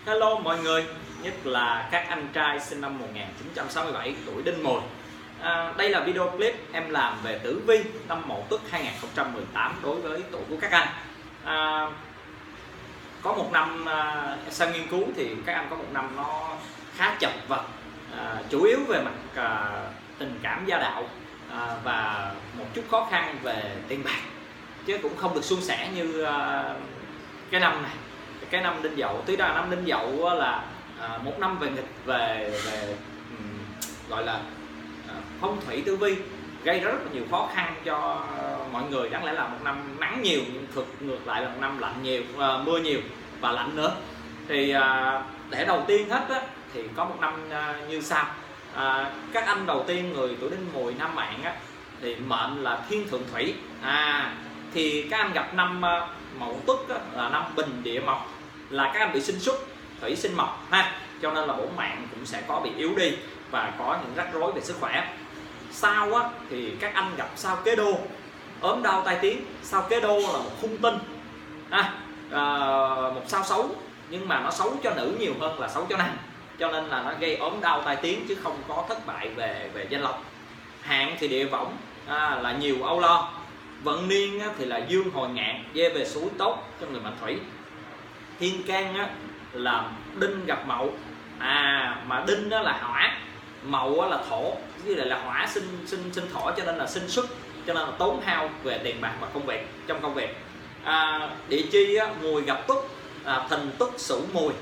Hello mọi người, nhất là các anh trai sinh năm 1967 tuổi Đinh Mùi. Đây là video clip em làm về tử vi năm Mậu Tuất 2018 đối với tuổi của các anh. Có một năm sau nghiên cứu thì các anh có một năm nó khá chật vật, chủ yếu về mặt tình cảm gia đạo và một chút khó khăn về tiền bạc, chứ cũng không được suôn sẻ như cái năm này. Cái năm Đinh Dậu, tuy ra năm Đinh Dậu là một năm về nghịch, về gọi là phong thủy tử vi gây rất là nhiều khó khăn cho mọi người. Đáng lẽ là một năm nắng nhiều nhưng thực ngược lại là một năm lạnh nhiều, mưa nhiều và lạnh nữa. Thì để đầu tiên hết á, thì có một năm như sau. Các anh đầu tiên người tuổi Đinh Mùi nam mạng á, thì mệnh là thiên thượng thủy. Thì các anh gặp năm Mậu Tuất á, là năm bình địa mộc, là các anh bị sinh xuất thủy sinh mộc ha, cho nên là bổn mạng cũng sẽ có bị yếu đi và có những rắc rối về sức khỏe. Sau á, thì các anh gặp sao kế đô, ốm đau tai tiếng. Sao kế đô là một hung tinh, một sao xấu, nhưng mà nó xấu cho nữ nhiều hơn là xấu cho nam, cho nên là nó gây ốm đau tai tiếng chứ không có thất bại về danh lộc. Hạn thì địa võng, là nhiều âu lo. Vận niên á, thì là dương hồi ngạn, dê về suối tốt cho người mệnh thủy. Thiên can á, là đinh gặp mậu, mà đinh đó là hỏa, mậu là thổ, với lại là hỏa sinh thổ, cho nên là sinh xuất, cho nên là tốn hao về tiền bạc và công việc, trong công việc. Địa chi á, mùi gặp tuất, thìn tuất sửu mùi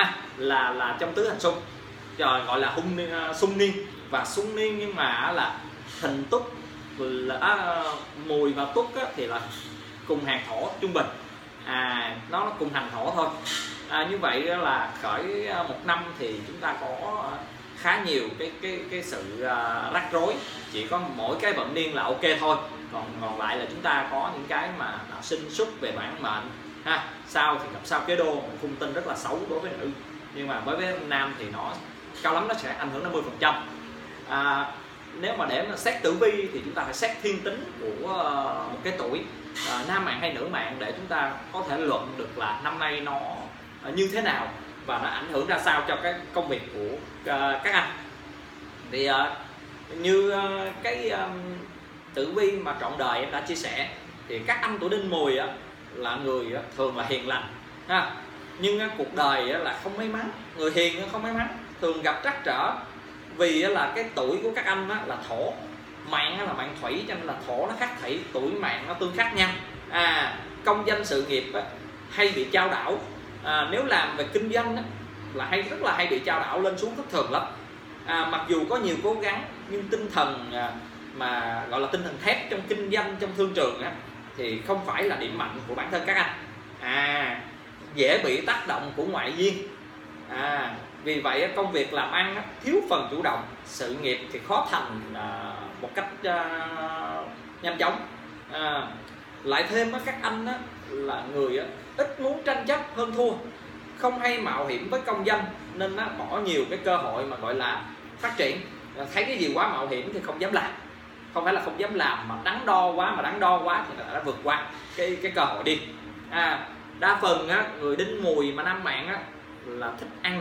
là trong tứ hành xung, gọi là xung niên và xung niên, nhưng mà là thìn tuất là mùi và tuất á, thì là cùng hàng thổ trung bình, nó cùng hành thổ thôi. Như vậy là khởi một năm thì chúng ta có khá nhiều cái sự rắc rối. Chỉ có mỗi cái vận niên là ok thôi, còn lại là chúng ta có những cái mà sinh xuất về bản mệnh Sao thì gặp sao kế đô, một khung tinh rất là xấu đối với nữ, nhưng mà với nam thì nó cao lắm nó sẽ ảnh hưởng 50%. Nếu mà để mà xét tử vi thì chúng ta phải xét thiên tính của một cái tuổi, nam mạng hay nữ mạng, để chúng ta có thể luận được là năm nay nó như thế nào và nó ảnh hưởng ra sao cho cái công việc của các anh. Thì như cái tử vi mà trọn đời em đã chia sẻ, thì các anh tuổi Đinh Mùi là người thường là hiền lành nhưng cuộc đời là không may mắn. Người hiền không may mắn, thường gặp trắc trở, vì là cái tuổi của các anh là thổ, mạng là mạng thủy, cho nên là thổ nó khắc thủy, tuổi mạng nó tương khắc nhau. Công danh sự nghiệp hay bị chao đảo. Nếu làm về kinh doanh là rất là hay bị chao đảo lên xuống thất thường lắm. Mặc dù có nhiều cố gắng nhưng tinh thần mà gọi là tinh thần thép trong kinh doanh, trong thương trường thì không phải là điểm mạnh của bản thân các anh. Dễ bị tác động của ngoại duyên. Vì vậy công việc làm ăn thiếu phần chủ động, sự nghiệp thì khó thành một cách nhanh chóng. Lại thêm các anh là người ít muốn tranh chấp hơn thua, không hay mạo hiểm với công danh, nên bỏ nhiều cái cơ hội mà gọi là phát triển. Thấy cái gì quá mạo hiểm thì không dám làm, không phải là không dám làm mà đắn đo quá, thì đã vượt qua cái cơ hội đi. Đa phần người Đinh Mùi mà nam mạng là thích ăn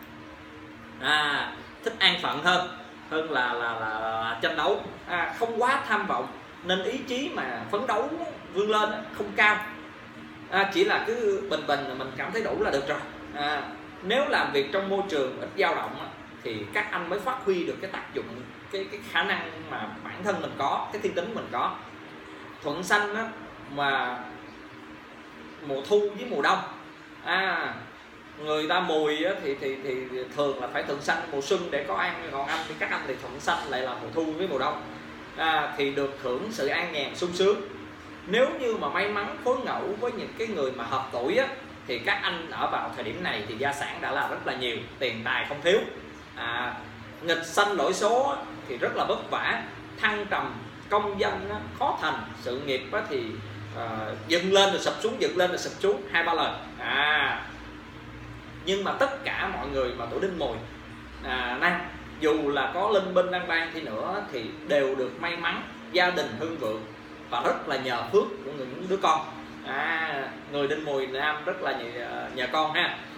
nhàn, thích an phận hơn là tranh đấu, không quá tham vọng, nên ý chí mà phấn đấu vươn lên không cao. Chỉ là cứ bình mình cảm thấy đủ là được rồi. Nếu làm việc trong môi trường ít dao động thì các anh mới phát huy được cái tác dụng, cái khả năng mà bản thân mình có, cái thiên tính mình có. Thuận xanh mà mùa thu với mùa đông, người ta Mùi thì thường là phải thuận xanh mùa xuân để có ăn, còn anh thì các anh thì thuận xanh lại là mùa thu với mùa đông, thì được hưởng sự an nhàn sung sướng. Nếu như mà may mắn phối ngẫu với những cái người mà hợp tuổi thì các anh ở vào thời điểm này thì gia sản đã là rất là nhiều, tiền tài không thiếu. Nghịch xanh lỗi số thì rất là vất vả, thăng trầm, công danh khó thành, sự nghiệp thì dựng lên rồi sụp xuống, dựng lên rồi sụp xuống 2-3 lần. Nhưng mà tất cả mọi người mà tuổi Đinh Mùi nam, dù là có linh binh lang bang đi nữa thì đều được may mắn, gia đình hưng vượng và rất là nhờ phước của những đứa con. Người Đinh Mùi nam rất là nhờ con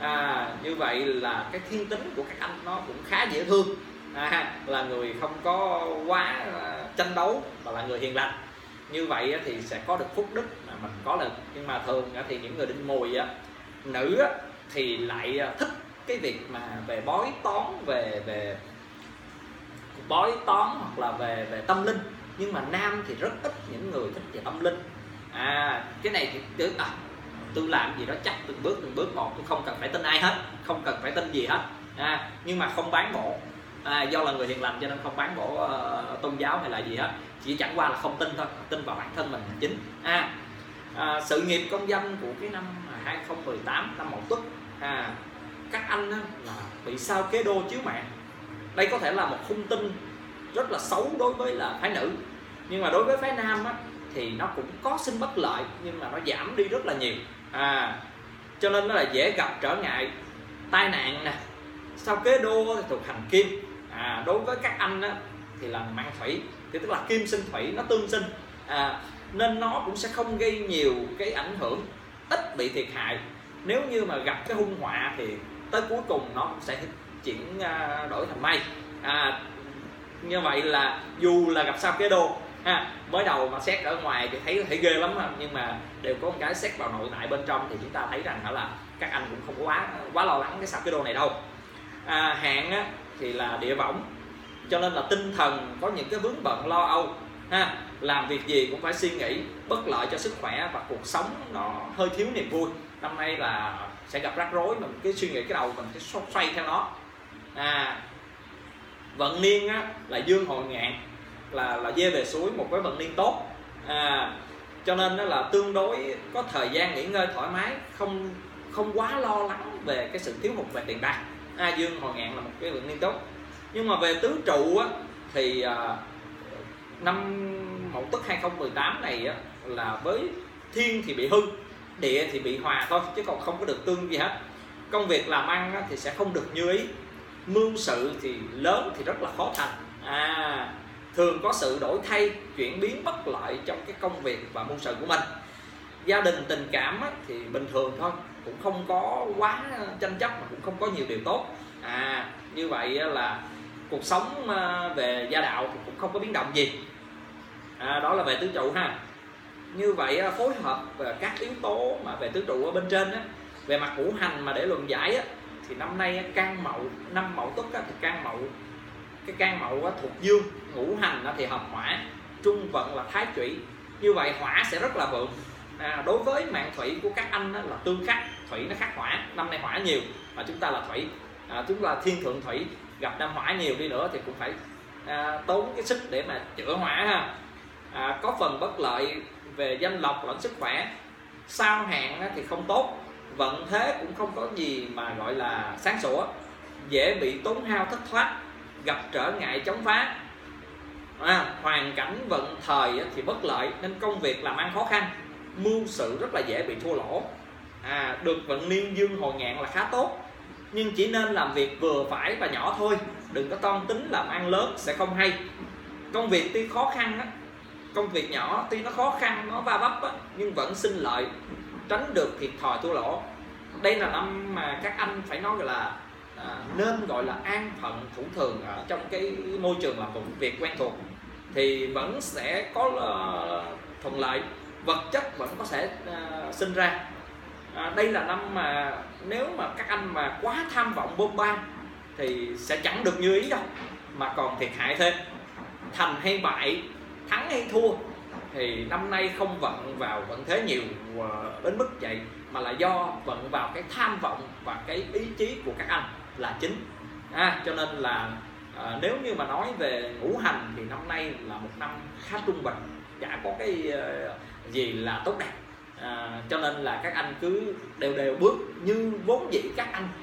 Như vậy là cái thiên tính của các anh nó cũng khá dễ thương, là người không có quá tranh đấu và là người hiền lành. Như vậy thì sẽ có được phúc đức mà mình có được. Nhưng mà thường thì những người đinh mùi nữ thì lại thích cái việc mà về bói toán, về bói toán hoặc là về tâm linh. Nhưng mà nam thì rất ít những người thích về tâm linh. Cái này thì tôi làm gì đó chắc từng bước một, tôi không cần phải tin ai hết, không cần phải tin gì hết. Nhưng mà không bán bổ, do là người hiền lành cho nên không bán bổ tôn giáo hay là gì hết, chỉ chẳng qua là không tin thôi, tin vào bản thân mình là chính. Sự nghiệp công danh của cái năm 2018 năm Mậu Tuất, các anh là bị sao kế đô chiếu mạng. Đây có thể là một hung tin rất là xấu đối với là phái nữ, nhưng mà đối với phái nam thì nó cũng có sinh bất lợi, nhưng mà nó giảm đi rất là nhiều. Cho nên nó là dễ gặp trở ngại, tai nạn nè. Sao kế đô thì thuộc hành kim, đối với các anh thì là mạng thủy, thì tức là kim sinh thủy, nó tương sinh, nên nó cũng sẽ không gây nhiều cái ảnh hưởng, ít bị thiệt hại. Nếu như mà gặp cái hung họa thì tới cuối cùng nó cũng sẽ chuyển đổi thành may. Như vậy là dù là gặp sao kế đô, mới đầu mà xét ở ngoài thì thấy ghê lắm, nhưng mà đều có một cái xét vào nội tại bên trong thì chúng ta thấy rằng là các anh cũng không có quá lo lắng cái sao kế đô này đâu. Hạn thì là địa võng, cho nên là tinh thần có những cái vướng bận lo âu, làm việc gì cũng phải suy nghĩ, bất lợi cho sức khỏe và cuộc sống nó hơi thiếu niềm vui. Năm nay là sẽ gặp rắc rối, mình cứ suy nghĩ cái đầu mình cái xoay theo nó. Vận niên là dương hội ngạn, là dê về suối, một cái vận niên tốt, cho nên nó là tương đối có thời gian nghỉ ngơi thoải mái, không quá lo lắng về cái sự thiếu hụt về tiền bạc. Dương hội ngạn là một cái vận niên tốt. Nhưng mà về tứ trụ thì năm Mậu Tuất 2018 này là với thiên thì bị hư, địa thì bị hòa thôi, chứ còn không có được tương gì hết. Công việc làm ăn thì sẽ không được như ý, mưu sự thì lớn thì rất là khó thành. Thường có sự đổi thay, chuyển biến bất lợi trong cái công việc và mưu sự của mình. Gia đình tình cảm thì bình thường thôi, cũng không có quá tranh chấp mà cũng không có nhiều điều tốt. Như vậy là cuộc sống về gia đạo thì cũng không có biến động gì. Đó là về tứ trụ ha. Như vậy phối hợp các yếu tố mà về tứ trụ ở bên trên về mặt ngũ hành mà để luận giải thì năm nay can Mậu, năm Mậu Tuất thì can Mậu, cái can Mậu thuộc dương, ngũ hành thì hợp hỏa, trung vận là thái thủy. Như vậy hỏa sẽ rất là vượng. Đối với mạng thủy của các anh là tương khắc, thủy nó khắc hỏa. Năm nay hỏa nhiều mà chúng ta là thủy, chúng là thiên thượng thủy, gặp năm hỏa nhiều đi nữa thì cũng phải tốn cái sức để mà chữa hỏa có phần bất lợi về danh lộc lẫn sức khỏe. Sao hạn thì không tốt, vận thế cũng không có gì mà gọi là sáng sủa, dễ bị tốn hao thất thoát, gặp trở ngại chống phá. Hoàn cảnh vận thời thì bất lợi nên công việc làm ăn khó khăn, mưu sự rất là dễ bị thua lỗ. Được vận niên dương hồi ngạn là khá tốt, nhưng chỉ nên làm việc vừa phải và nhỏ thôi, đừng có toan tính làm ăn lớn sẽ không hay. Công việc tuy khó khăn công việc nhỏ tuy nó khó khăn, nó va vấp nhưng vẫn sinh lợi, tránh được thiệt thòi thua lỗ. Đây là năm mà các anh phải nói là nên gọi là an phận thủ thường ở trong cái môi trường làm việc quen thuộc thì vẫn sẽ có thuận lợi, vật chất vẫn có thể sinh ra. Đây là năm mà nếu mà các anh mà quá tham vọng bôn ba thì sẽ chẳng được như ý đâu, mà còn thiệt hại thêm. Thành hay bại, thắng hay thua thì năm nay không vận vào vận thế nhiều đến mức vậy, mà là do vận vào cái tham vọng và cái ý chí của các anh là chính. Cho nên là nếu như mà nói về ngũ hành thì năm nay là một năm khá trung bình, chả có cái gì là tốt đẹp. Cho nên là các anh cứ đều bước như vốn dĩ các anh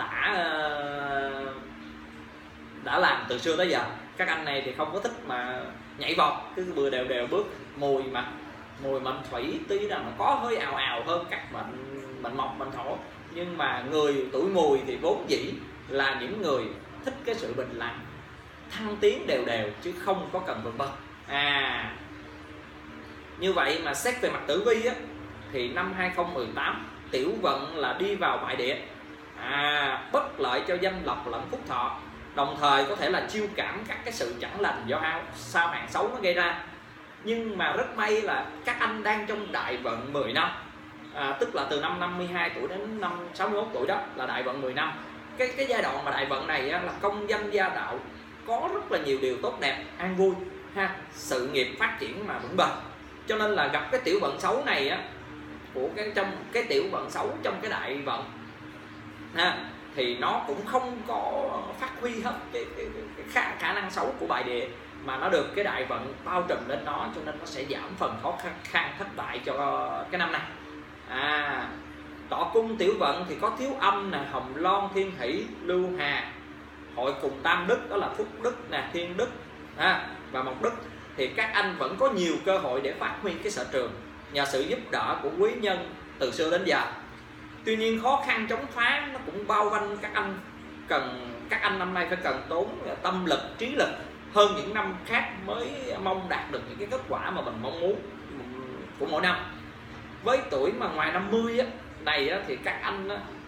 đã làm từ xưa tới giờ. Các anh này thì không có thích mà nhảy vọt, cứ vừa đều bước. Mùi mệnh thủy tuy là nó có hơi ào ào hơn các mệnh mộc mệnh thổ, nhưng mà người tuổi mùi thì vốn dĩ là những người thích cái sự bình lặng, thăng tiến đều chứ không có cần vượt bậc. Như vậy mà xét về mặt tử vi thì năm 2018 tiểu vận là đi vào bại địa, bất lợi cho danh lộc lẫn phúc thọ, đồng thời có thể là chiêu cảm các cái sự chẳng lành do sao hạn xấu nó gây ra. Nhưng mà rất may là các anh đang trong đại vận 10 năm, tức là từ năm 52 tuổi đến năm 61 tuổi, đó là đại vận 10 năm. Cái giai đoạn mà đại vận này á, là công danh gia đạo có rất là nhiều điều tốt đẹp, an vui ha, sự nghiệp phát triển mà vững bền. Cho nên là gặp cái tiểu vận xấu này á, của trong cái tiểu vận xấu trong cái đại vận ha, thì nó cũng không có phát huy hết cái khả năng xấu của bài địa, mà nó được cái đại vận bao trùm lên nó, cho nên nó sẽ giảm phần khó khăn thất bại cho cái năm này. Tọa cung tiểu vận thì có thiếu âm nè, hồng loan, thiên hỷ, lưu hà, hội cùng tam đức, đó là phúc đức nè, thiên đức và mộc đức. Thì các anh vẫn có nhiều cơ hội để phát huy cái sở trường nhờ sự giúp đỡ của quý nhân từ xưa đến giờ. Tuy nhiên khó khăn chống phá nó cũng bao quanh các anh, các anh năm nay phải cần tốn tâm lực, trí lực hơn những năm khác mới mong đạt được những cái kết quả mà mình mong muốn của mỗi năm. Với tuổi mà ngoài 50 này thì các anh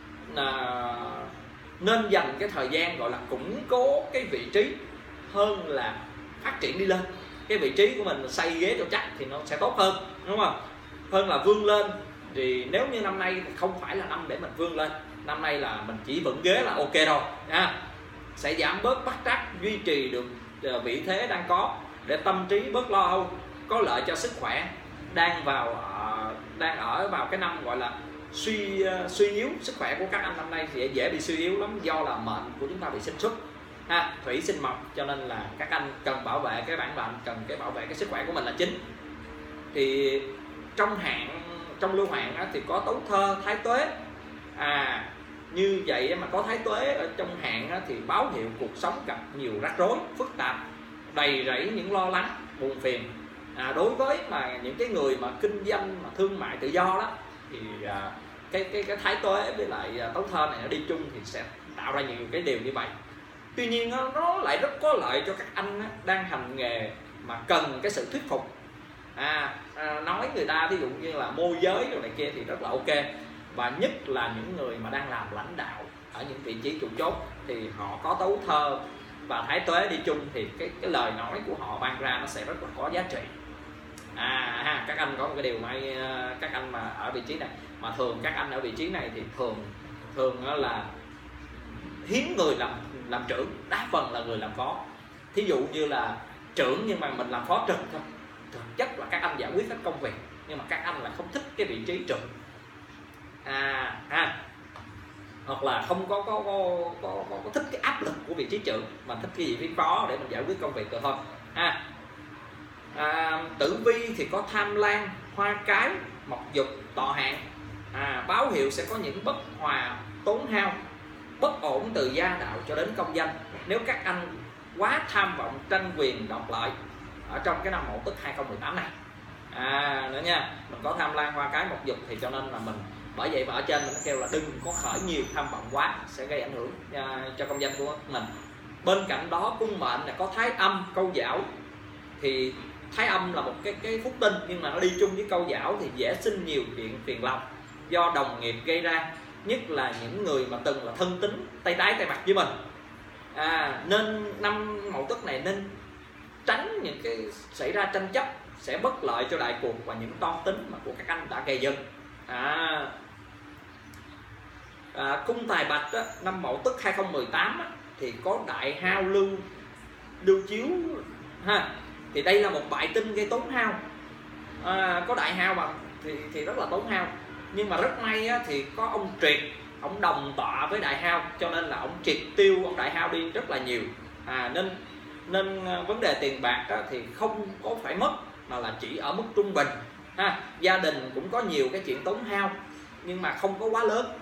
nên dành cái thời gian gọi là củng cố cái vị trí hơn là phát triển đi lên. Cái vị trí của mình xây ghế cho chắc thì nó sẽ tốt hơn, đúng không? Hơn là vươn lên. Thì nếu như năm nay thì không phải là năm để mình vươn lên, năm nay là mình chỉ vững ghế là ok rồi sẽ giảm bớt bắt trắc, duy trì được vị thế đang có để tâm trí bớt lo âu, có lợi cho sức khỏe. Đang ở vào cái năm gọi là suy yếu. Sức khỏe của các anh năm nay thì dễ bị suy yếu lắm, do là mệnh của chúng ta bị sinh xuất thủy sinh mộc, cho nên là các anh cần bảo vệ cái bản mệnh, cần bảo vệ cái sức khỏe của mình là chính. Thì trong lưu hạn thì có tấu thơ, thái tuế. Như vậy mà có thái tuế ở trong hạn thì báo hiệu cuộc sống gặp nhiều rắc rối phức tạp, đầy rẫy những lo lắng buồn phiền. Đối với mà những cái người mà kinh doanh mà thương mại tự do đó thì cái thái tuế với lại tấu thơ này nó đi chung thì sẽ tạo ra nhiều cái điều như vậy. Tuy nhiên nó lại rất có lợi cho các anh đang hành nghề mà cần cái sự thuyết phục. Nói người ta ví dụ như là môi giới rồi này kia thì rất là ok. Và nhất là những người mà đang làm lãnh đạo ở những vị trí chủ chốt thì họ có tấu thơ và thái tuế đi chung thì cái lời nói của họ ban ra nó sẽ rất là có giá trị. Các anh có một cái điều may, các anh mà ở vị trí này, mà thường các anh ở vị trí này thì thường là hiếm người làm trưởng, đa phần là người làm phó. Thí dụ như là trưởng nhưng mà mình làm phó trực thôi, thực chất là các anh giải quyết hết công việc, nhưng mà các anh là không thích cái vị trí trưởng. Hoặc là không có thích cái áp lực của vị trí trưởng, mà thích cái vị trí phó để mình giải quyết công việc rồi thôi. Tử vi thì có tham lan, hoa cái, mộc dục, tọa hạn. Báo hiệu sẽ có những bất hòa, tốn hao, bất ổn từ gia đạo cho đến công danh. Nếu các anh quá tham vọng tranh quyền đoạt lợi ở trong cái năm Mậu Tuất 2018 này nữa nha, mình có tham lan, hoa cái, mộc dục thì cho nên là mình, bởi vậy mà ở trên mình kêu là đừng có khởi nhiều tham vọng quá, sẽ gây ảnh hưởng cho công danh của mình. Bên cạnh đó cung mệnh là có thái âm, câu giảo. Thì thái âm là một cái phúc tinh, nhưng mà nó đi chung với câu giảo thì dễ sinh nhiều chuyện phiền lòng do đồng nghiệp gây ra, nhất là những người mà từng là thân tín tay trái tay mặt với mình. Nên năm Mậu Tuất này nên tránh những cái xảy ra tranh chấp sẽ bất lợi cho đại cuộc và những toan tính mà của các anh đã gây dựng. Cung tài bạch đó, năm Mậu Tuất 2018 á, thì có đại hao lưu chiếu thì đây là một bại tinh gây tốn hao. Có đại hao mà thì rất là tốn hao, nhưng mà rất may á, thì có ông triệt, ông đồng tọa với đại hao, cho nên là ông triệt tiêu ông đại hao đi rất là nhiều. Nên vấn đề tiền bạc đó thì không có phải mất, mà là chỉ ở mức trung bình. Gia đình cũng có nhiều cái chuyện tốn hao nhưng mà không có quá lớn.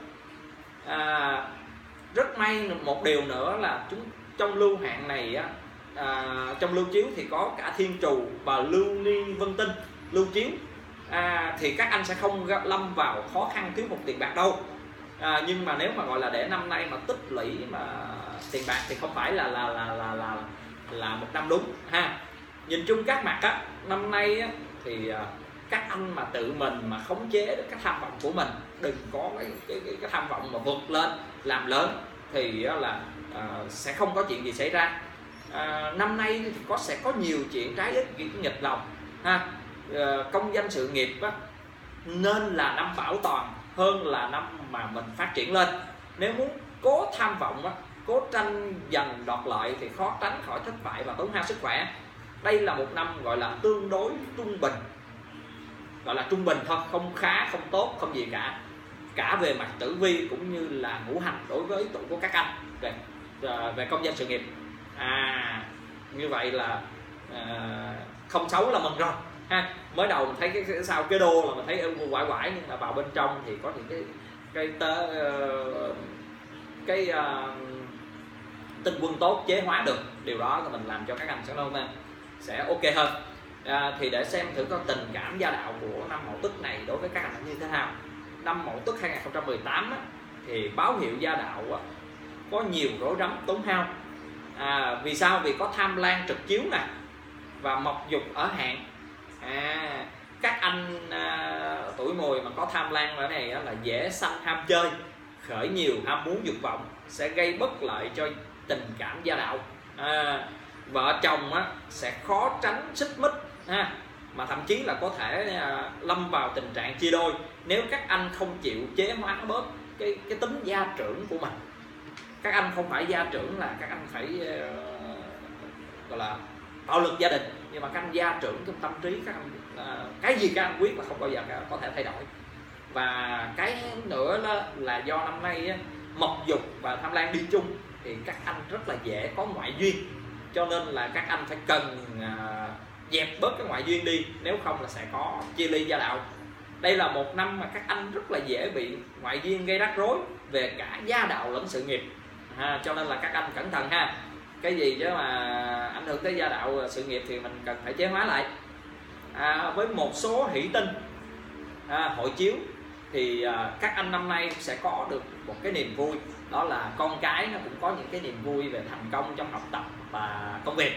Rất may một điều nữa là trong lưu hạn này á, trong lưu chiếu thì có cả thiên trù và lưu ly vân tinh lưu chiếu. Thì các anh sẽ không lâm vào khó khăn thiếu hụt tiền bạc đâu. Nhưng mà nếu mà gọi là để năm nay mà tích lũy mà tiền bạc thì không phải là một năm đúng Nhìn chung các mặt năm nay thì các anh mà tự mình mà khống chế được cái tham vọng của mình đừng có cái tham vọng mà vượt lên làm lớn thì là sẽ không có chuyện gì xảy ra. Năm nay thì sẽ có nhiều chuyện trái ích nghịch lòng ha. Công danh sự nghiệp á, nên là năm bảo toàn hơn là năm mà mình phát triển lên. Nếu muốn cố tham vọng á, cố tranh giành đoạt lợi thì khó tránh khỏi thất bại và tốn hao sức khỏe. Đây là một năm gọi là tương đối trung bình, gọi là trung bình thôi, không khá không tốt không gì cả về mặt tử vi cũng như là ngũ hành đối với tuổi của các anh về công danh sự nghiệp. Như vậy là không xấu là mừng rồi ha. Mới đầu mình thấy cái sao cái đô là mình thấy quải nhưng mà vào bên trong thì có những cái tinh quân tốt chế hóa được, điều đó là mình làm cho các anh sẽ ok hơn. Thì để xem thử có tình cảm gia đạo của năm Mậu Tuất này đối với các anh như thế nào. Năm Mậu Tuất 2018 á, thì báo hiệu gia đạo á, có nhiều rối rắm tốn hao. Vì sao? Vì có tham lan trực chiếu nè và mộc dục ở hạn. Các anh tuổi Mùi mà có tham lan ở này là dễ sanh ham chơi, khởi nhiều ham muốn dục vọng, sẽ gây bất lợi cho tình cảm gia đạo. Vợ chồng á, sẽ khó tránh xích mích mà thậm chí là có thể lâm vào tình trạng chia đôi nếu các anh không chịu chế hóa bớt cái tính gia trưởng của mình. Các anh không phải gia trưởng là các anh phải gọi là bạo lực gia đình, nhưng mà các anh gia trưởng trong tâm trí các anh, cái gì các anh quyết là không bao giờ có thể thay đổi. Và cái nữa đó là do năm nay á, mộc dục và tham lan đi chung thì các anh rất là dễ có ngoại duyên, cho nên là các anh phải cần dẹp bớt cái ngoại duyên đi, nếu không là sẽ có chia ly gia đạo. Đây là một năm mà các anh rất là dễ bị ngoại duyên gây rắc rối về cả gia đạo lẫn sự nghiệp, cho nên là các anh cẩn thận ha. Cái gì chứ mà ảnh hưởng tới gia đạo sự nghiệp thì mình cần phải chế hóa lại. Với một số hỷ tinh hội chiếu thì các anh năm nay sẽ có được một cái niềm vui, đó là con cái nó cũng có những cái niềm vui về thành công trong học tập và công việc.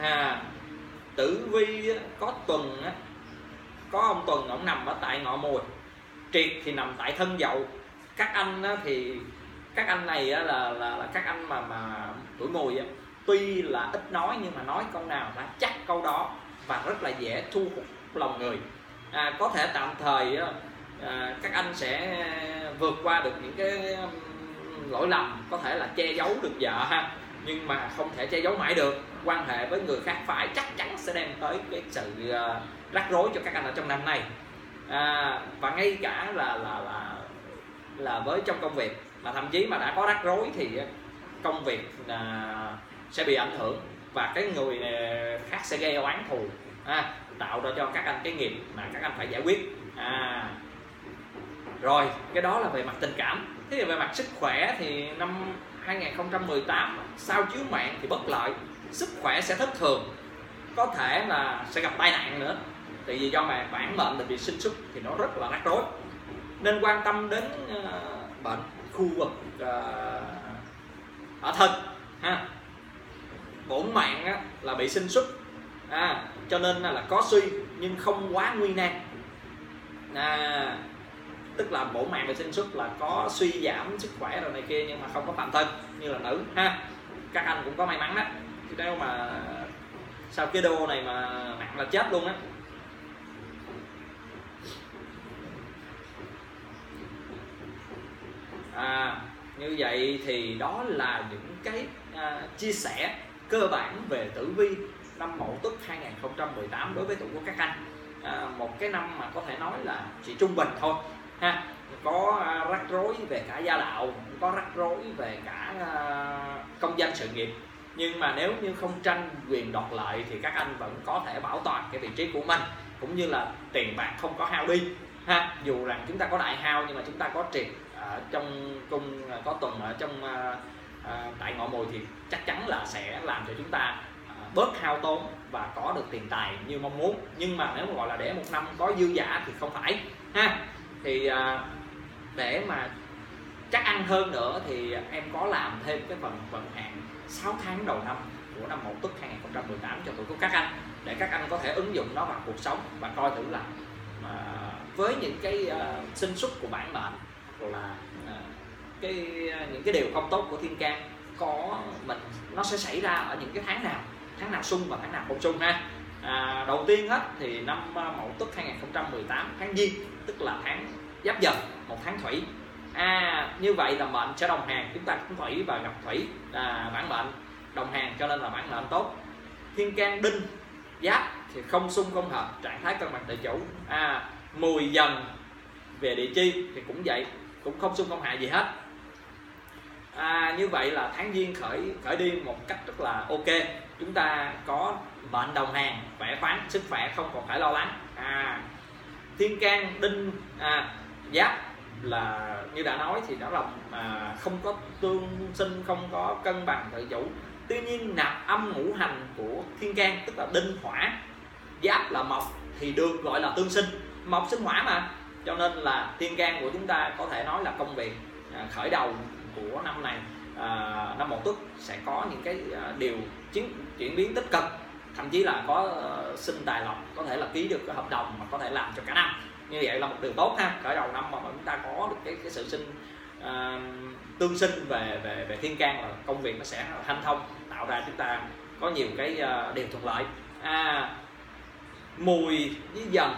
Tử vi có Tuần, có ông Tuần ông nằm ở tại Ngọ Mùi, Triệt thì nằm tại Thân Dậu. Các anh thì các anh này là các anh mà tuổi Mùi tuy là ít nói nhưng mà nói câu nào đã chắc câu đó và rất là dễ thu hút lòng người. Có thể tạm thời các anh sẽ vượt qua được những cái lỗi lầm, có thể là che giấu được vợ ha, nhưng mà không thể che giấu mãi được. Quan hệ với người khác phái chắc chắn sẽ đem tới cái sự rắc rối cho các anh ở trong năm nay. Và ngay cả là với trong công việc mà thậm chí mà đã có rắc rối thì công việc sẽ bị ảnh hưởng và cái người khác sẽ gây oán thù, tạo ra cho các anh cái nghiệp mà các anh phải giải quyết. Rồi cái đó là về mặt tình cảm. Thế thì về mặt sức khỏe thì năm 2018 sao chiếu mạng thì bất lợi, sức khỏe sẽ thất thường, có thể là sẽ gặp tai nạn nữa. Tại vì do mà bản mệnh mình bị sinh xuất thì nó rất là rắc rối, nên quan tâm đến bệnh khu vực ở thân ha. Bổn mạng là bị sinh xuất, cho nên là có suy nhưng không quá nguy nan. Tức là bổn mạng bị sinh xuất là có suy giảm sức khỏe rồi này kia nhưng mà không có phạm thân như là nữ ha. Các anh cũng có may mắn đó, chứ nếu mà sau cái đô này mà nặng là chết luôn á. Như vậy thì đó là những cái chia sẻ cơ bản về tử vi năm Mậu Tuất 2018 đối với tuổi của các anh. Một cái năm mà có thể nói là chỉ trung bình thôi ha, có rắc rối về cả gia đạo, có rắc rối về cả công danh sự nghiệp, nhưng mà nếu như không tranh quyền đoạt lợi thì các anh vẫn có thể bảo toàn cái vị trí của mình, cũng như là tiền bạc không có hao đi ha. Dù rằng chúng ta có đại hao nhưng mà chúng ta có Triệt ở trong cung, có Tuần ở trong tại Ngọ Mùi thì chắc chắn là sẽ làm cho chúng ta bớt hao tốn và có được tiền tài như mong muốn. Nhưng mà nếu mà gọi là để một năm có dư giả thì không phải ha. Thì để mà chắc ăn hơn nữa thì em có làm thêm cái phần vận hạn 6 tháng đầu năm của năm Mậu Tuất 2018 cho tuổi của các anh, để các anh có thể ứng dụng nó vào cuộc sống và coi thử là với những cái sinh xuất của bản mệnh là những cái điều không tốt của thiên can nó sẽ xảy ra ở những cái tháng nào xung và tháng nào không xung ha. Đầu tiên hết thì năm Mậu Tuất 2018 tháng Giêng, tức là tháng Giáp Dần, một tháng thủy. Như vậy là mệnh sẽ đồng hàng, chúng ta cũng thủy và gặp thủy, bản mệnh đồng hàng cho nên là bản mệnh tốt. Thiên can Đinh Giáp thì không xung không hợp, trạng thái cân bằng tự chủ. Mùi Dần về địa chi thì cũng vậy, cũng không xung không hại gì hết. Như vậy là tháng Giêng khởi đi một cách rất là ok. Chúng ta có mệnh đồng hàng, khỏe khoắn, sức khỏe không còn phải lo lắng. Thiên can Đinh Giáp là như đã nói thì đó là không có tương sinh, không có cân bằng tự chủ. Tuy nhiên nạp âm ngũ hành của thiên can, tức là Đinh Hỏa, Giáp là Mộc thì được gọi là tương sinh, Mộc sinh hỏa mà, cho nên là thiên can của chúng ta có thể nói là công việc khởi đầu của năm này, năm Mậu Tuất sẽ có những cái điều chuyển biến tích cực, thậm chí là có sinh tài lộc, có thể là ký được cái hợp đồng mà có thể làm cho cả năm. Như vậy là một điều tốt ha, khởi đầu năm mà chúng ta có được cái sự tương sinh về thiên can là công việc nó sẽ hanh thông, tạo ra chúng ta có nhiều cái điều thuận lợi. Mùi với Dần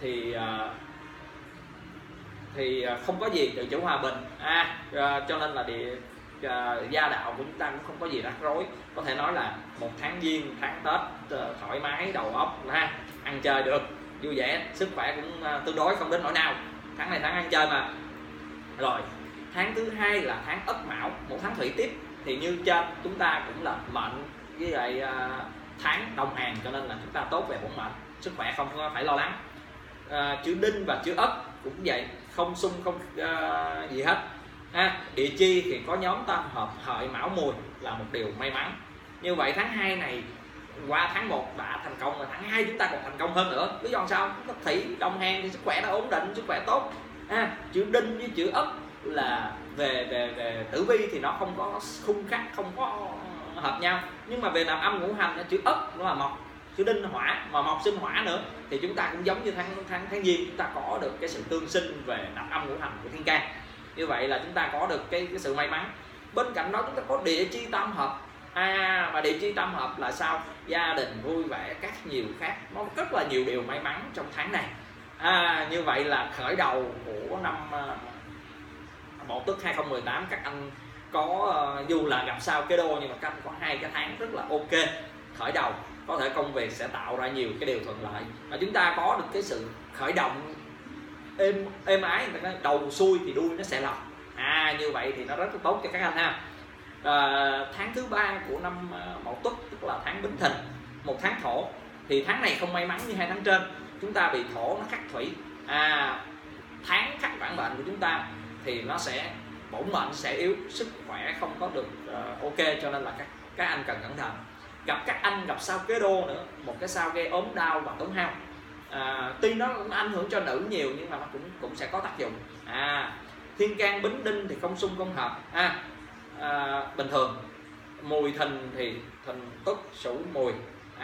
thì không có gì, tự chủ hòa bình, cho nên là gia đạo của chúng ta cũng không có gì rắc rối. Có thể nói là một tháng Giêng, tháng Tết thoải mái đầu óc, ăn chơi được vui vẻ, sức khỏe cũng tương đối không đến nỗi nào. Tháng này tháng ăn chơi mà. Rồi tháng thứ hai là tháng Ất Mão, một tháng thủy tiếp, thì như trên chúng ta cũng là mệnh với lại tháng đồng hàng, cho nên là chúng ta tốt về bổn mệnh, sức khỏe không phải lo lắng. Chữ Đinh và chữ Ất cũng vậy, không xung không gì hết. Địa chi thì có nhóm tam hợp Hợi Mão Mùi là một điều may mắn. Như vậy tháng 2 này qua tháng 1 đã thành công, và tháng 2 chúng ta còn thành công hơn nữa. Lý do sao? Có thủy đồng hàng thì sức khỏe nó ổn định, sức khỏe tốt. Chữ Đinh với chữ Ất là về tử vi thì nó không có khung khắc, không có hợp nhau, nhưng mà về nạp âm ngũ hành chữ Ất nó là Mộc, chữ Đinh hỏa mà Mộc sinh hỏa nữa, thì chúng ta cũng giống như tháng Giêng, chúng ta có được cái sự tương sinh về nạp âm ngũ hành của thiên can. Như vậy là chúng ta có được cái sự may mắn. Bên cạnh đó chúng ta có địa chi tam hợp. Và địa chi tam hợp là sao? Gia đình vui vẻ, các nhiều khác, nó rất là nhiều điều may mắn trong tháng này. Như vậy là khởi đầu của năm Mậu Tuất 2018, các anh có dù là gặp sao cái đô, nhưng mà các anh có 2 cái tháng rất là ok khởi đầu, có thể công việc sẽ tạo ra nhiều cái điều thuận lợi, và chúng ta có được cái sự khởi động êm ái, đầu xuôi thì đuôi nó sẽ lọc. Như vậy thì nó rất là tốt cho các anh ha. Tháng thứ 3 của năm Mậu Tuất, tức là tháng Bính Thìn, một tháng thổ, thì tháng này không may mắn như 2 tháng trên, chúng ta bị thổ nó khắc thủy. Tháng khắc bản mệnh của chúng ta thì nó sẽ bổn mệnh sẽ yếu, sức khỏe không có được ok, cho nên là các anh cần cẩn thận. Gặp các anh gặp sao kế đô nữa, một cái sao gây ốm đau và tổn hao. Tuy nó cũng ảnh hưởng cho nữ nhiều, nhưng mà nó cũng sẽ có tác dụng. Thiên can Bính Đinh thì không xung không hợp. Bình thường. Mùi Thìn thì Thìn Tuất Sửu Mùi,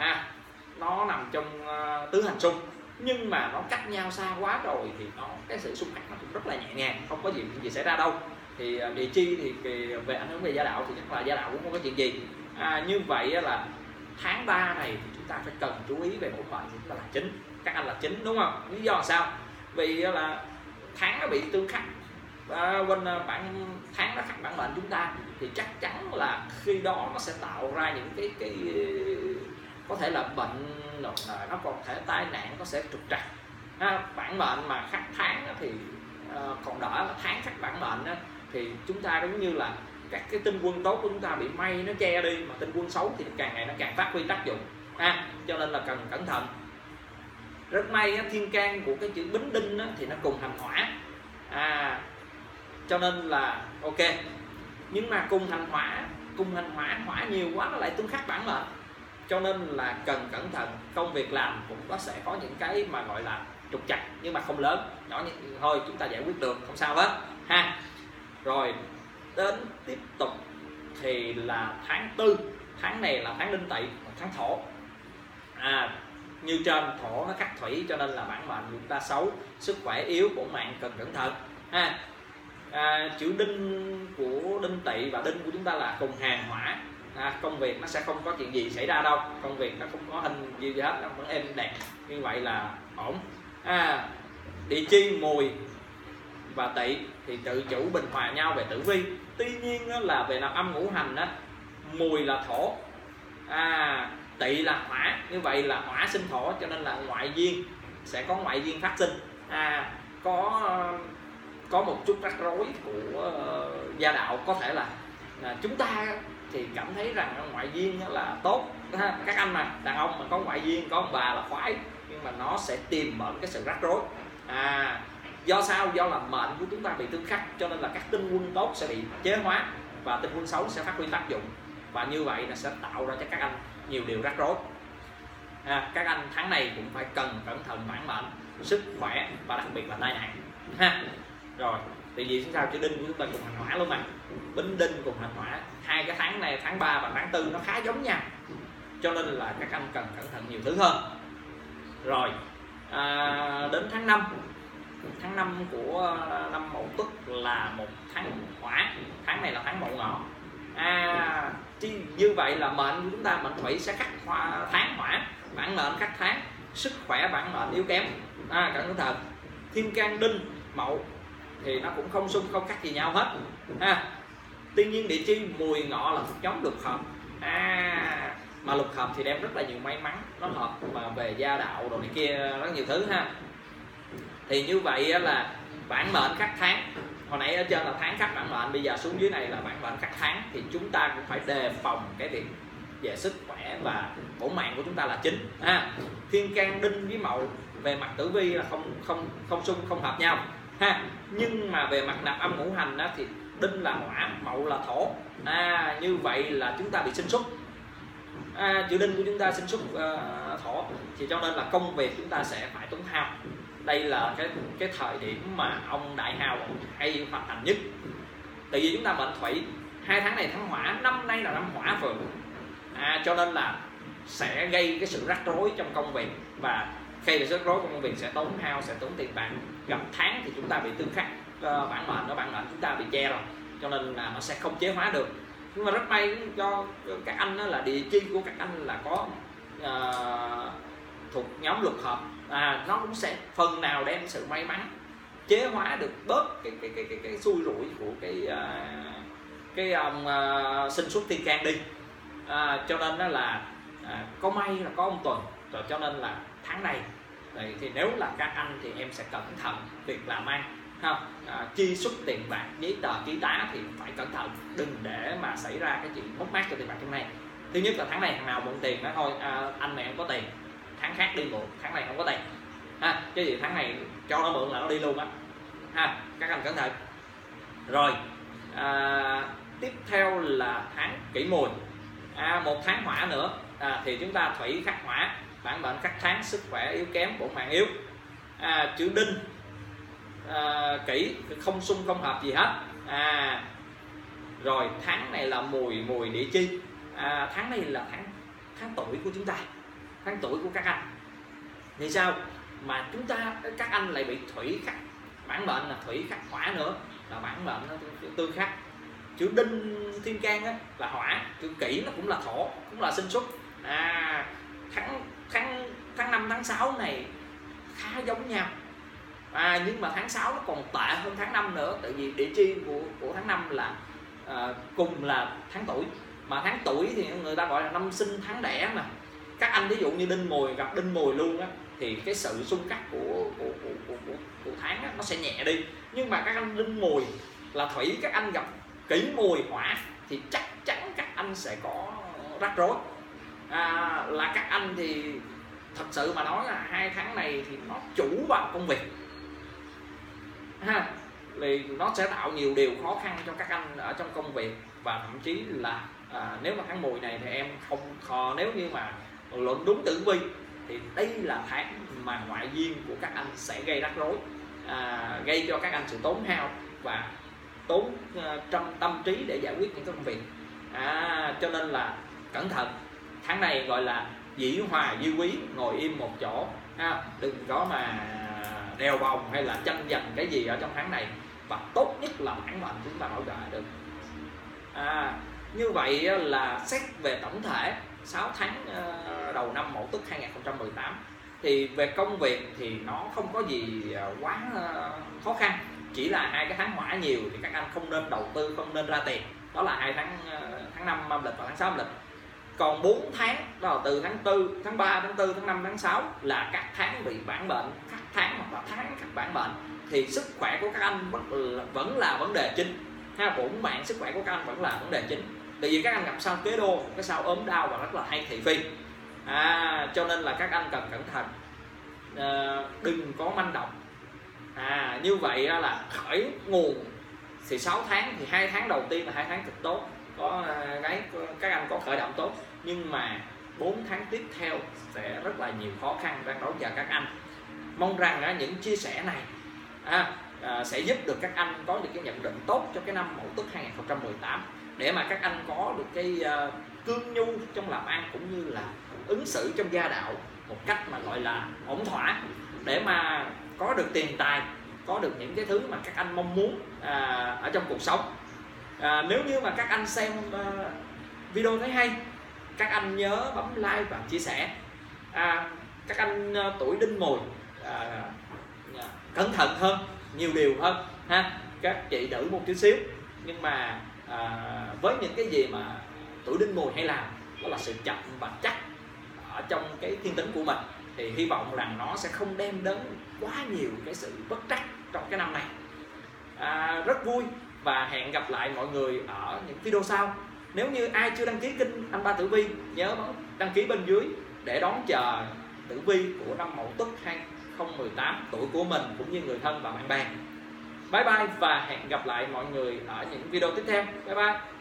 nó nằm trong tứ hành xung, nhưng mà nó cách nhau xa quá rồi thì cái sự xung khắc nó cũng rất là nhẹ nhàng, không có gì xảy ra đâu. Thì địa chi thì về ảnh hưởng về gia đạo thì chắc là gia đạo cũng không có chuyện gì. Như vậy là tháng 3 này thì chúng ta phải cần chú ý về bổn mệnh, chúng ta là chính, các anh là chính, đúng không? Lý do là sao? Vì là tháng nó bị tương khắc, bên bản tháng nó khắc bản mệnh chúng ta, thì chắc chắn là khi đó nó sẽ tạo ra những cái có thể là bệnh, nó còn thể tai nạn, nó sẽ trục trặc. Bản mệnh mà khắc tháng thì còn đỡ, là tháng khắc bản mệnh thì chúng ta giống như là các cái tinh quân tốt của chúng ta bị mây nó che đi, mà tinh quân xấu thì càng ngày nó càng phát huy tác dụng. Cho nên là cần cẩn thận. Rất may thiên can của cái chữ Bính Đinh thì nó cùng hành hỏa, cho nên là ok. Nhưng mà cùng hành hỏa hỏa nhiều quá nó lại tương khắc bản mệnh, cho nên là cần cẩn thận. Công việc làm cũng sẽ có những cái mà gọi là trục trặc, nhưng mà không lớn, nhỏ như thôi chúng ta giải quyết được, không sao hết ha. Rồi đến tiếp tục thì là tháng 4, tháng này là tháng Đinh Tỵ, một tháng thổ. Như trên thổ nó khắc thủy, cho nên là bản mệnh chúng ta xấu, sức khỏe yếu, bổn mạng cần cẩn thận. Chữ đinh của đinh tỵ và đinh của chúng ta là cùng hàng hỏa. Công việc nó sẽ không có chuyện gì xảy ra đâu, công việc nó không có hình gì hết, nó vẫn êm đẹp, như vậy là ổn. Địa chi mùi và tỵ thì tự chủ bình hòa nhau về tử vi. Tuy nhiên đó là về nạp âm ngũ hành đó, mùi là thổ, tỵ là hỏa, như vậy là hỏa sinh thổ, cho nên là ngoại duyên sẽ có ngoại duyên phát sinh, có một chút rắc rối của gia đạo. Có thể là chúng ta thì cảm thấy rằng ngoại duyên là tốt, các anh mà đàn ông mà có ngoại duyên, có ông bà là khoái, nhưng mà nó sẽ tiềm ẩn cái sự rắc rối. Do sao? Do là mệnh của chúng ta bị tương khắc, cho nên là các tinh quân tốt sẽ bị chế hóa và tinh quân xấu sẽ phát huy tác dụng, và như vậy nó sẽ tạo ra cho các anh nhiều điều rắc rối. Các anh tháng này cũng phải cần cẩn thận bản mệnh, sức khỏe và đặc biệt là tai nạn. Rồi thì vì sao chữ đinh của chúng ta cùng hành hỏa luôn mà, bính đinh cùng hành hỏa, hai cái tháng này, tháng 3 và tháng 4 nó khá giống nhau, cho nên là các anh cần cẩn thận nhiều thứ hơn. Rồi đến tháng 5 của năm Mậu Tuất là một tháng hỏa, tháng này là tháng Mậu Ngọ. Như vậy là mệnh của chúng ta, mệnh thủy sẽ khắc tháng hỏa, bản mệnh khắc tháng, sức khỏe bản mệnh yếu kém, cẩn thận. Thiên can đinh Mậu thì nó cũng không xung không khác gì nhau hết. Tuy nhiên địa chi mùi ngọ là thuộc nhóm lục hợp, mà lục hợp thì đem rất là nhiều may mắn, nó hợp mà về gia đạo rồi này kia rất nhiều thứ ha. Thì như vậy là bản mệnh khắc tháng, hồi nãy ở trên là tháng khắc bản mệnh, bây giờ xuống dưới này là bản mệnh khắc tháng, thì chúng ta cũng phải đề phòng cái việc về sức khỏe và bổn mạng của chúng ta là chính. Thiên can đinh với Mậu về mặt tử vi là không xung không hợp nhau nhưng mà về mặt nạp âm ngũ hành đó, thì đinh là hỏa, Mậu là thổ. Như vậy là chúng ta bị sinh xuất, chữ đinh của chúng ta sinh xuất thổ, thì cho nên là công việc chúng ta sẽ phải tốn hao. Đây là cái thời điểm mà ông đại hào hay hoạt hành nhất. Tại vì chúng ta mệnh thủy, 2 tháng này tháng hỏa, năm nay là năm hỏa phượng, cho nên là sẽ gây cái sự rắc rối trong công việc, và khi bị rắc rối trong công việc sẽ tốn hao, sẽ tốn tiền bạc. Gặp tháng thì chúng ta bị tương khắc, bản mệnh chúng ta bị che rồi, cho nên là nó sẽ không chế hóa được. Nhưng mà rất may cho các anh là địa chi của các anh là có thuộc nhóm lục hợp, nó cũng sẽ phần nào đem sự may mắn chế hóa được bớt cái xui rủi của cái ông sinh xuất thiên can đi. Cho nên đó là có may là có ông Tuần rồi, cho nên là tháng này thì nếu là các anh thì em sẽ cẩn thận việc làm ăn, chi xuất tiền bạc, giấy tờ ký tá thì phải cẩn thận, đừng để mà xảy ra cái chuyện mất mát cho tiền bạc trong này. Thứ nhất là tháng này thằng nào mượn tiền đó thôi, anh này không có tiền, tháng khác đi mượn, tháng này không có tiền, cái gì tháng này cho nó mượn là nó đi luôn á, các anh cẩn thận. Rồi tiếp theo là tháng Kỷ Mùi, một tháng hỏa nữa, thì chúng ta thủy khắc hỏa, bản mệnh khắc tháng, sức khỏe yếu kém, bổn mạng yếu. Chữ đinh Kỷ không xung không hợp gì hết. Rồi tháng này là mùi địa chi, tháng này là tháng tuổi của chúng ta, tháng tuổi của các anh. Vì sao mà các anh lại bị thủy khắc, bản mệnh là thủy khắc hỏa nữa, là bản mệnh nó tương khắc. Chữ đinh thiên can á, là hỏa, chữ Kỷ nó cũng là thổ, cũng là sinh xuất. Tháng 5 tháng 6 này khá giống nhau, nhưng mà tháng 6 nó còn tệ hơn tháng 5 nữa, tại vì địa chi của tháng 5 là cùng là tháng tuổi, mà tháng tuổi thì người ta gọi là năm sinh tháng đẻ mà. Các anh ví dụ như đinh mùi gặp đinh mùi luôn á, thì cái sự xung khắc của tháng á, nó sẽ nhẹ đi. Nhưng mà các anh đinh mùi là thủy, các anh gặp Kỷ Mùi hỏa thì chắc chắn các anh sẽ có rắc rối. Là các anh thì thật sự mà nói là 2 tháng này thì nó chủ vào công việc, thì nó sẽ tạo nhiều điều khó khăn cho các anh ở trong công việc. Và thậm chí là nếu mà tháng Mùi này thì em không nếu như mà luận đúng tử vi thì đây là tháng mà ngoại duyên của các anh sẽ gây rắc rối, gây cho các anh sự tốn hao và tốn trong tâm trí để giải quyết những công việc. Cho nên là cẩn thận, tháng này gọi là dĩ hòa vi quý, ngồi im một chỗ, đừng có mà đèo vòng hay là tranh giành cái gì ở trong tháng này. và tốt nhất là bản mệnh chúng ta bảo vệ được. Như vậy là xét về tổng thể 6 tháng đầu năm Mậu Tuất 2018 thì về công việc thì nó không có gì quá khó khăn, chỉ là 2 cái tháng hỏa nhiều thì các anh không nên đầu tư, không nên ra tiền, đó là 2 tháng tháng 5 âm lịch và tháng 6 âm lịch. Còn 4 tháng đó là từ tháng 4, tháng 3, tháng 4, tháng 5, tháng 6 là các tháng bị bản bệnh, các tháng hoặc là tháng các bản bệnh thì sức khỏe của các anh vẫn là vấn đề chính ha, bổn mạng sức khỏe của các anh vẫn là vấn đề chính. Tại vì các anh gặp sao kế đô, cái sao ốm đau và rất là hay thị phi, cho nên là các anh cần cẩn thận, đừng có manh động. Như vậy là khởi nguồn thì 6 tháng thì 2 tháng đầu tiên là 2 tháng cực tốt, có các anh có khởi động tốt, nhưng mà 4 tháng tiếp theo sẽ rất là nhiều khó khăn đang đối với các anh. Mong rằng những chia sẻ này sẽ giúp được các anh có được cái nhận định tốt cho cái năm Mậu Tuất 2018 để mà các anh có được cái cương nhu trong làm ăn cũng như là ứng xử trong gia đạo một cách mà gọi là ổn thỏa để mà có được tiền tài, có được những cái thứ mà các anh mong muốn ở trong cuộc sống. Nếu như mà các anh xem video thấy hay, các anh nhớ bấm like và chia sẻ. Các anh tuổi Đinh Mùi cẩn thận hơn, nhiều điều hơn ha, các chị nữ một chút xíu, nhưng mà với những cái gì mà tuổi Đinh Mùi hay làm đó là sự chậm và chắc ở trong cái thiên tính của mình, thì hy vọng rằng nó sẽ không đem đến quá nhiều cái sự bất trắc trong cái năm này. Rất vui và hẹn gặp lại mọi người ở những video sau. Nếu như ai chưa đăng ký kênh Anh Ba Tử Vi, nhớ bấm đăng ký bên dưới để đón chờ tử vi của năm Mậu Tuất 2018, tuổi của mình cũng như người thân và bạn bè. Bye bye và hẹn gặp lại mọi người ở những video tiếp theo. Bye bye.